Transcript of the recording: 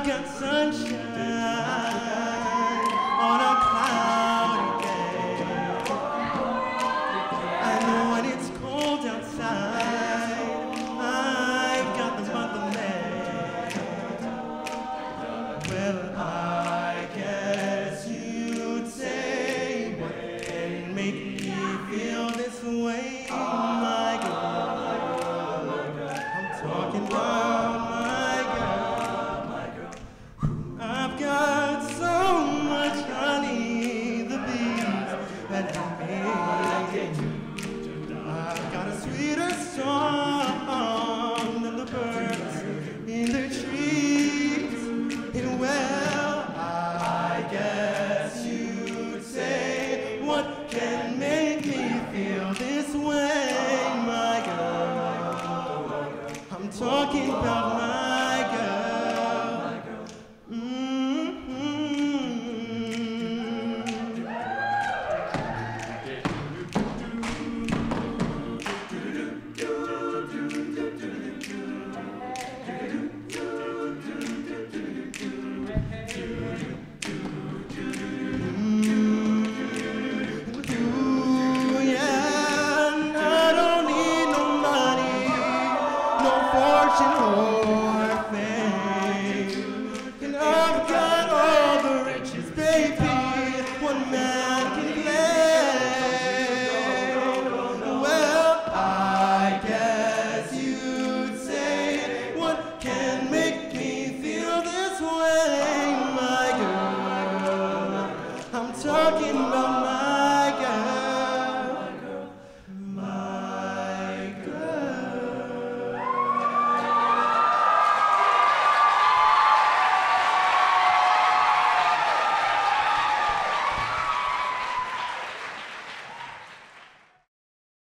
I've got sunshine on a cloudy day. And when it's cold outside, I've got the month of May. Well, I guess you'd say, what can make me feel this way, my girl? I'm talking about my girl. I've got so much honey, the bees that help me. I've got a sweeter song than the birds in the trees. And well, I guess you'd say, what can make me feel this way, my girl? I'm talking about my girl. Fortune or fame, and I've got all the riches, baby, one man can claim. Well, I guess you'd say, what can make me feel this way, my girl? I'm talking about